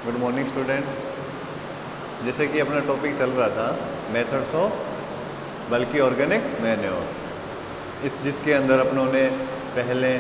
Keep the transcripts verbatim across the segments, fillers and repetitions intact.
Good morning student. जैसे कि अपना टॉपिक चल रहा था मेथड्स ऑफ बल्कि ऑर्गेनिक मैन्योर, इस जिसके अंदर अपनों ने पहले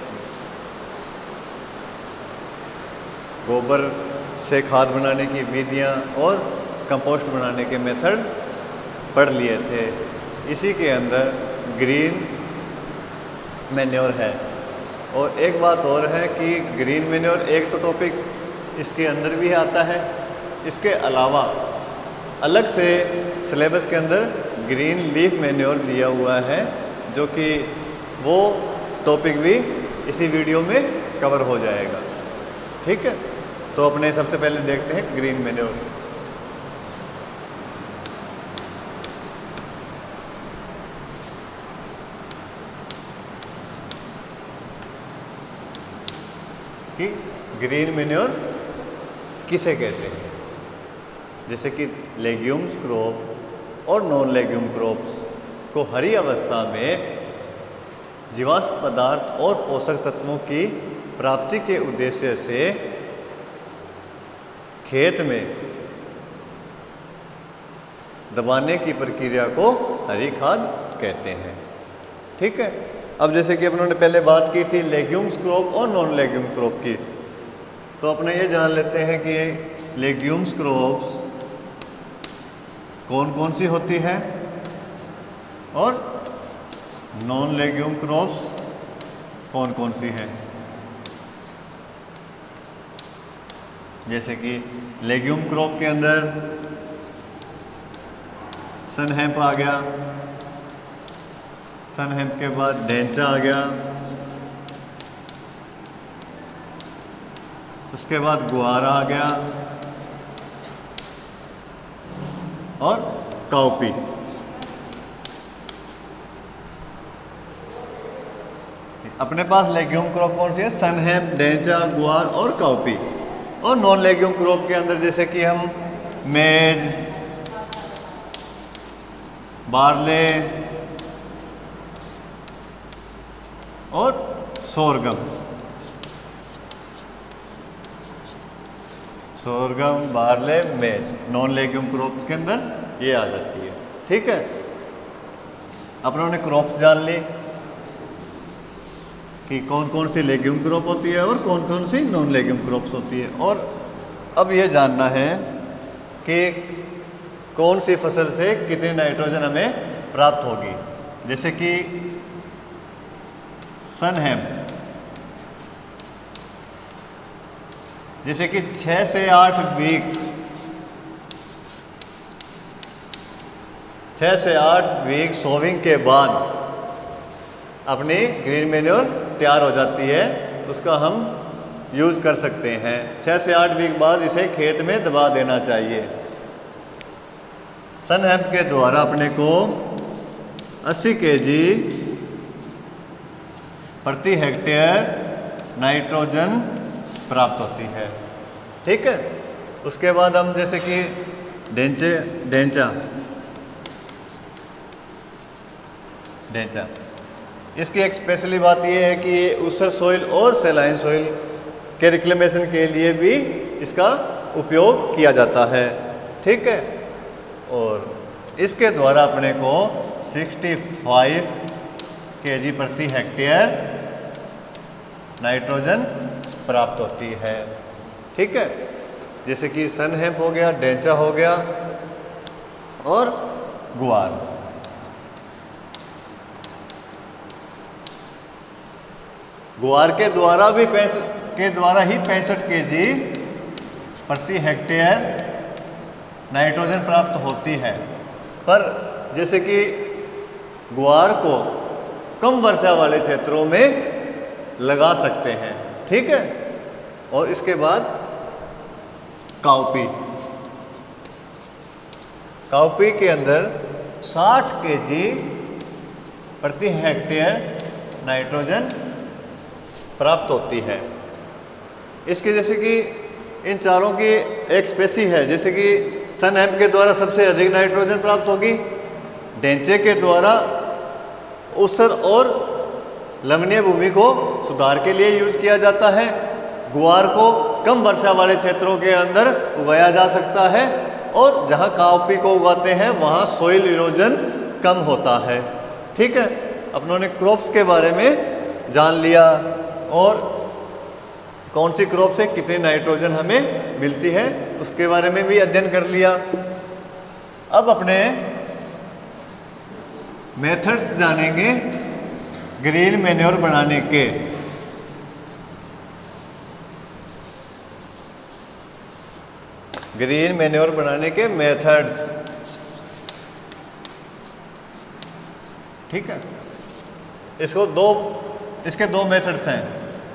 गोबर से खाद बनाने की विधियाँ और कंपोस्ट बनाने के मेथड पढ़ लिए थे। इसी के अंदर ग्रीन मैन्योर है। और एक बात और है कि ग्रीन मैन्योर एक तो टॉपिक इसके अंदर भी आता है, इसके अलावा अलग से सिलेबस के अंदर ग्रीन लीफ मैन्योर दिया हुआ है, जो कि वो टॉपिक भी इसी वीडियो में कवर हो जाएगा। ठीक है, तो अपने सबसे पहले देखते हैं ग्रीन मैन्योर। कि ग्रीन मैन्योर किसे कहते हैं। जैसे कि लेग्यूम्स क्रॉप और नॉन लेग्यूम क्रॉप्स को हरी अवस्था में जीवाश्म पदार्थ और पोषक तत्वों की प्राप्ति के उद्देश्य से खेत में दबाने की प्रक्रिया को हरी खाद कहते हैं। ठीक है, अब जैसे कि अपनों ने पहले बात की थी लेग्यूम्स क्रॉप और नॉन लेग्यूम क्रॉप की, तो अपने ये जान लेते हैं कि लेग्यूम्स क्रॉप्स कौन कौन सी होती है और नॉन लेग्यूम क्रॉप्स कौन कौन सी हैं। जैसे कि लेग्यूम क्रॉप के अंदर सनहेम्प आ गया, सनहेम्प के बाद डेंचा आ गया, उसके बाद गुआर आ गया और काउपी। अपने पास लेग्यूम क्रॉप कौन सी है? सनहेम्प, डेंचा, गुआर और काउपी। और नॉन लेग्यूम क्रॉप के अंदर जैसे कि हम मेज, बार्ले और sorghum, sorghum, barley, maize non legume crop के अंदर ये आ जाती है। ठीक है, अपनों ने क्रॉप्स जान ली कि कौन कौन सी लेग्यूम क्रॉप होती है और कौन कौन सी नॉन लेग्यूम क्रॉप्स होती है। और अब ये जानना है कि कौन सी फसल से कितनी नाइट्रोजन हमें प्राप्त होगी। जैसे कि सनहेम्प, जैसे कि छः से आठ वीक छः से आठ वीक सोविंग के बाद अपनी ग्रीन मैन्योर तैयार हो जाती है, उसका हम यूज़ कर सकते हैं। छः से आठ वीक बाद इसे खेत में दबा देना चाहिए। सनहेम्प के द्वारा अपने को अस्सी केजी प्रति हेक्टेयर नाइट्रोजन प्राप्त होती है। ठीक है, उसके बाद हम जैसे कि डेंचे डेंचा डेंचा इसकी एक स्पेशली बात यह है कि ये ऊसर सॉइल और सैलाइन सॉइल के रिक्लेमेशन के लिए भी इसका उपयोग किया जाता है। ठीक है, और इसके द्वारा अपने को पैंसठ केजी प्रति हेक्टेयर नाइट्रोजन प्राप्त होती है। ठीक है, जैसे कि सनहेम्प हो गया, डेंचा हो गया और गुआर। गुआर के द्वारा भी के द्वारा ही पैंसठ केजी प्रति हेक्टेयर नाइट्रोजन प्राप्त होती है। पर जैसे कि गुआर को कम वर्षा वाले क्षेत्रों में लगा सकते हैं। ठीक है, और इसके बाद काउपी काउपी के अंदर साठ केजी प्रति हेक्टेयर नाइट्रोजन प्राप्त होती है। इसके जैसे कि इन चारों की एक स्पेसी है, जैसे कि सनहेम्प के द्वारा सबसे अधिक नाइट्रोजन प्राप्त होगी, डेंचे के द्वारा ऊसर और लवणीय भूमि को सुधार के लिए यूज किया जाता है, गुआर को कम वर्षा वाले क्षेत्रों के अंदर उगाया जा सकता है, और जहाँ कॉफ़ी को उगाते हैं वहाँ सॉइल इरोजन कम होता है। ठीक है, अपनों ने क्रॉप्स के बारे में जान लिया और कौन सी क्रॉप से कितनी नाइट्रोजन हमें मिलती है उसके बारे में भी अध्ययन कर लिया। अब अपने मेथड्स जानेंगे ग्रीन मैन्योर बनाने के। ग्रीन मैन्योर बनाने के मेथड्स। ठीक है, इसको दो इसके दो मेथड्स हैं।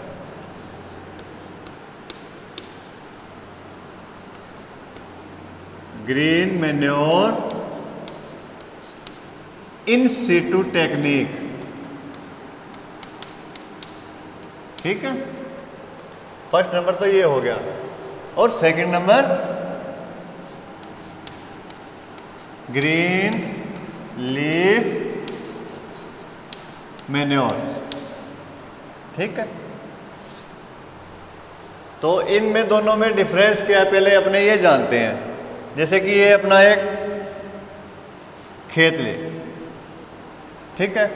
Green manure in situ technique. ठीक है, फर्स्ट नंबर तो ये हो गया, और second number green leaf manure. ठीक है, तो इनमें दोनों में डिफरेंस क्या है पहले अपने ये जानते हैं। जैसे कि ये अपना एक खेत ले, ठीक है,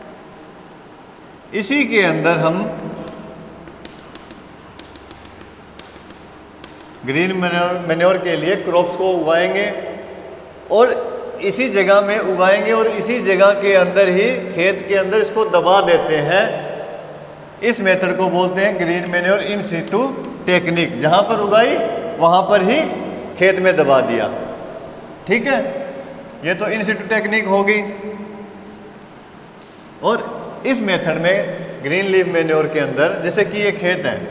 इसी के अंदर हम ग्रीन मैन्योर मैन्योर के लिए क्रॉप्स को उगाएंगे और इसी जगह में उगाएंगे और इसी जगह के अंदर ही खेत के अंदर इसको दबा देते हैं। इस मेथड को बोलते हैं green manure in situ technique. जहाँ पर उगाई वहाँ पर ही खेत में दबा दिया। ठीक है, ये तो इन सीटू टेक्निक होगी। और इस मेथड में ग्रीन लीफ मैन्योर के अंदर जैसे कि ये खेत है,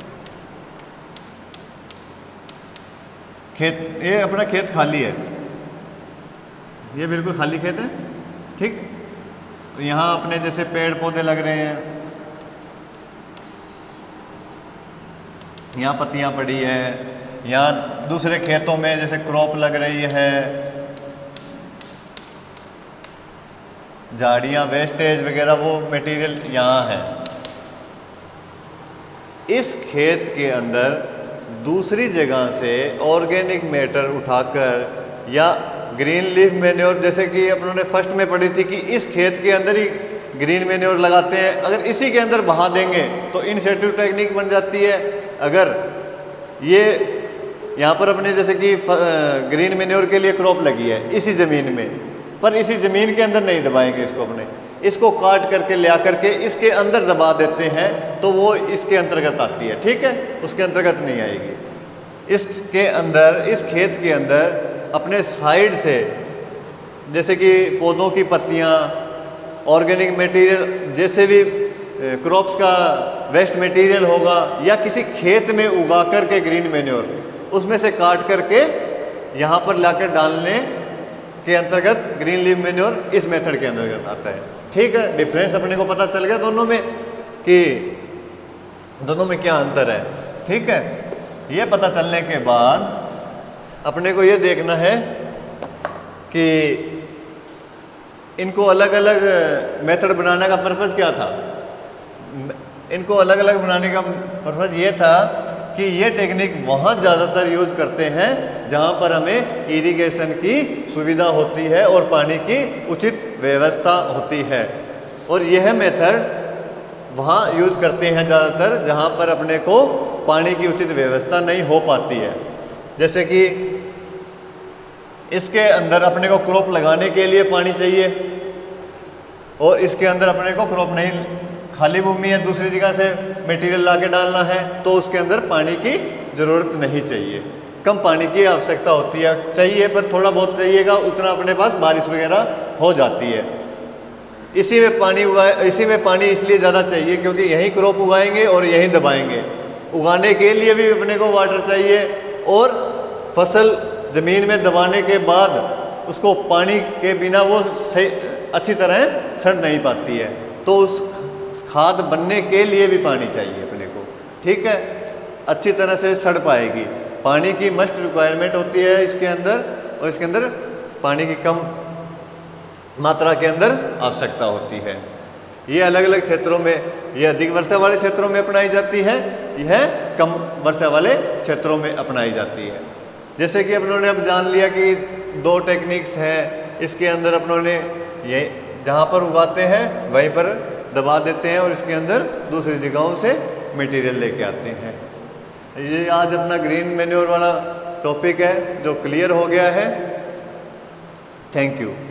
खेत ये अपना खेत खाली है, ये बिल्कुल खाली खेत है। ठीक, यहाँ अपने जैसे पेड़ पौधे लग रहे हैं, यहाँ पत्तियाँ पड़ी है, यहाँ दूसरे खेतों में जैसे क्रॉप लग रही है, झाड़ियाँ वेस्टेज वगैरह वो मटेरियल यहाँ है। इस खेत के अंदर दूसरी जगह से ऑर्गेनिक मैटर उठाकर या ग्रीन लीफ मैन्योर, जैसे कि अपनों ने फर्स्ट में पढ़ी थी कि इस खेत के अंदर ही ग्रीन मैन्योर लगाते हैं, अगर इसी के अंदर बहा देंगे तो इन सीटू टेक्निक बन जाती है। अगर ये यहाँ पर अपने जैसे कि ग्रीन मैन्योर के लिए क्रॉप लगी है इसी ज़मीन में, पर इसी ज़मीन के अंदर नहीं दबाएंगे इसको, अपने इसको काट करके ले आकर के इसके अंदर दबा देते हैं तो वो इसके अंतर्गत आती है। ठीक है, उसके अंतर्गत नहीं आएगी। इसके अंदर, इस खेत के अंदर अपने साइड से जैसे कि पौधों की पत्तियाँ, ऑर्गेनिक मटेरियल, जैसे भी क्रॉप्स का वेस्ट मटेरियल होगा या किसी खेत में उगा करके ग्रीन मैन्योर, उसमें से काट करके यहाँ पर लाकर डालने के अंतर्गत ग्रीन लीफ मैन्योर इस मेथड के अंतर्गत आता है। ठीक है, डिफरेंस अपने को पता चल गया दोनों में कि दोनों में क्या अंतर है। ठीक है, ये पता चलने के बाद अपने को ये देखना है कि इनको अलग अलग मेथड बनाने का पर्पज़ क्या था। इनको अलग अलग बनाने का पर्पज़ ये था कि ये टेक्निक वहाँ ज़्यादातर यूज़ करते हैं जहाँ पर हमें इरिगेशन की सुविधा होती है और पानी की उचित व्यवस्था होती है, और यह मेथड वहाँ यूज़ करते हैं ज़्यादातर जहाँ पर अपने को पानी की उचित व्यवस्था नहीं हो पाती है। जैसे कि इसके अंदर अपने को क्रॉप लगाने के लिए पानी चाहिए और इसके अंदर अपने को क्रॉप नहीं, खाली भूमि है, दूसरी जगह से मटेरियल ला के डालना है, तो उसके अंदर पानी की ज़रूरत नहीं चाहिए, कम पानी की आवश्यकता होती है। चाहिए पर थोड़ा बहुत चाहिएगा, उतना अपने पास बारिश वगैरह हो जाती है। इसी में पानी उगा इसी में पानी इसलिए ज़्यादा चाहिए क्योंकि यहीं क्रॉप उगाएंगे और यहीं दबाएंगे। उगाने के लिए भी अपने को वाटर चाहिए और फसल ज़मीन में दबाने के बाद उसको पानी के बिना वो सही अच्छी तरह सड़ नहीं पाती है, तो उस खाद बनने के लिए भी पानी चाहिए अपने को। ठीक है, अच्छी तरह से सड़ पाएगी। पानी की मस्ट रिक्वायरमेंट होती है इसके अंदर, और इसके अंदर पानी की कम मात्रा के अंदर आवश्यकता होती है। ये अलग अलग क्षेत्रों में, ये अधिक वर्षा वाले क्षेत्रों में अपनाई जाती है, यह कम वर्षा वाले क्षेत्रों में अपनाई जाती है। जैसे कि अपनों ने अब जान लिया कि दो टेक्निक्स हैं, इसके अंदर अपनों ने ये जहाँ पर उगाते हैं वहीं पर दबा देते हैं और इसके अंदर दूसरी जगहों से मटेरियल लेके आते हैं। ये आज अपना ग्रीन मैन्योर वाला टॉपिक है जो क्लियर हो गया है। Thank you.